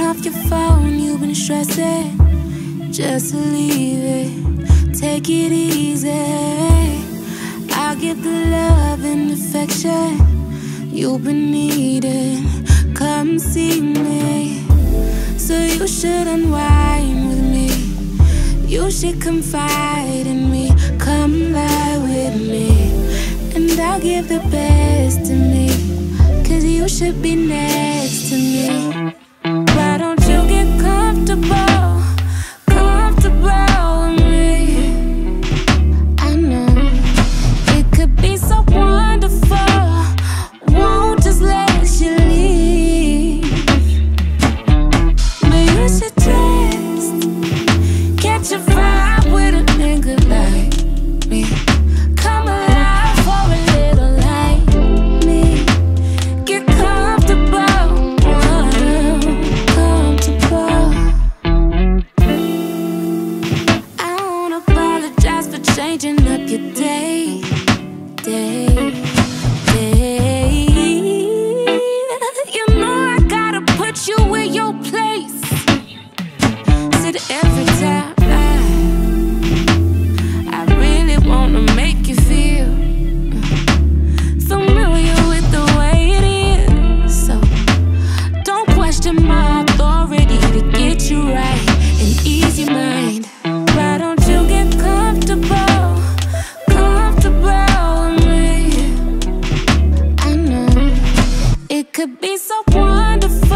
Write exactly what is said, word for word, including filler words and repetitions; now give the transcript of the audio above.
off your phone, you've been stressing. Just leave it, take it easy. I'll give the love and affection you've been needing. Come see me. So you should unwind with me. You should confide in me. Come lie with me, and I'll give the best to me. Cause you should be next to me. Why don't you get comfortable, comfortable with me? I know it could be so wonderful. Won't just let you leave. But you should just catch a vibe with a nigga like me. Come alive for a little like me. Get comfortable, comfortable. I won't apologize for changing up your day, day, day. You know I gotta put you in your place. Said every time I really wanna make you feel familiar with the way it is. So don't question my authority to get you right and ease your mind. Why don't you get comfortable, comfortable with me? I know it could be so wonderful.